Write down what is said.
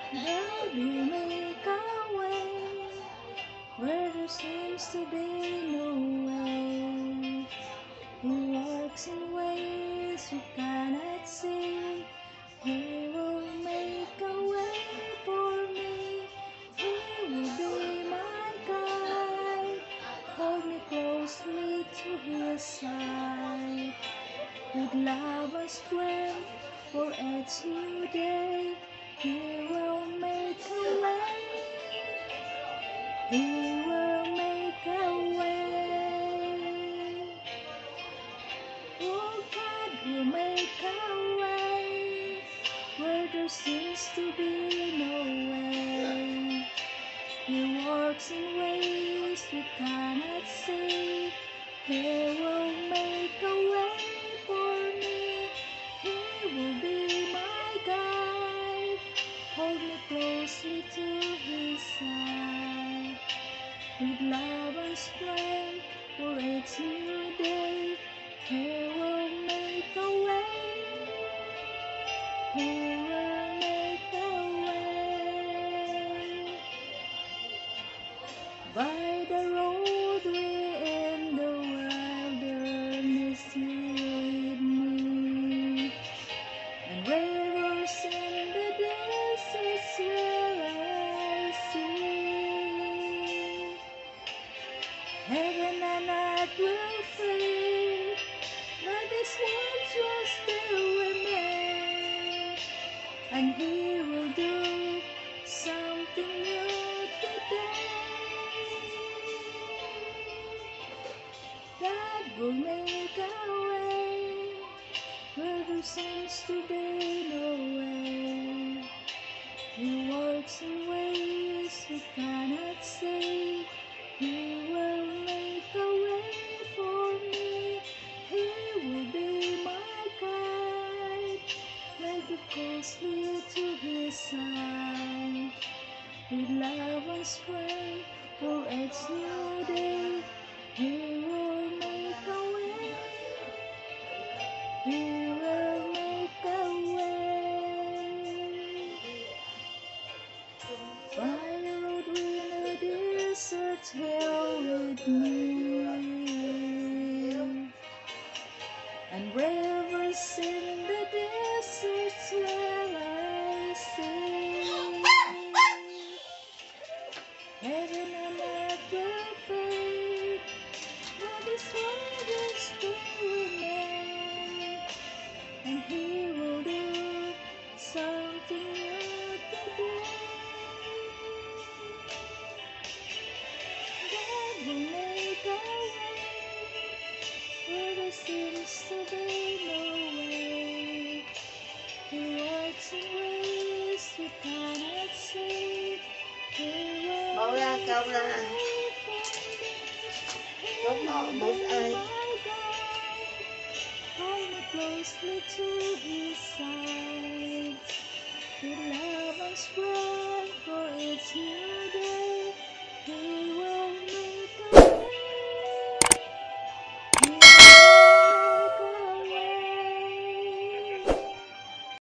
God will make a way where there seems to be no way. He works in ways we cannot see. He will make a way for me. He will be my guide. Hold me closely to his side. With love and strength for each new day, he will make a way. He will make a way. Oh, God will make a way where there seems to be no way. He works in ways we cannot see. He will make a way for me. He will be my guide. Hold me closely to his side. With love and strength for each new day, he will make a way. He will make a way. By the road way in the wilderness you lead me, and rivers in the deserts where I see. Heaven and earth will fade, but these words will still remain, and he will do something new today. God will make a way where there seems to be no way. He works in ways we cannot see. He will make a way for me. He will be my guide. Make me closely to his side. With love and strength for each new day, he will make a way. He will make a way. By the road in the desert, he'll lead me, and rivers in the deserts where I see. Heaven and earth will fade, but his word will still remain, and he will do something new today. God will make a way where there seems to be no way. He works in ways we cannot see. He will Bỏ ra make câu a ra. way for me. He Đúng will rồi, một be ai. my guide. Hold me closely to his side.